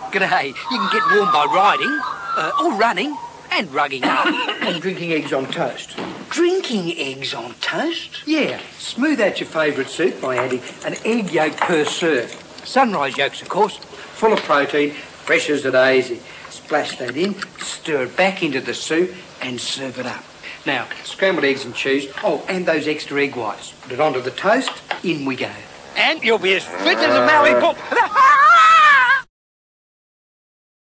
G'day. You can get warm by riding, or running, and rugging up. And drinking eggs on toast. Drinking eggs on toast? Yeah, smooth out your favourite soup by adding an egg yolk per serve. Sunrise yolks, of course. Full of protein, fresh as a daisy. Splash that in, stir it back into the soup and serve it up. Now, scrambled eggs and cheese. Oh, and those extra egg whites. Put it onto the toast, in we go. And you'll be as fit as a mallee bull.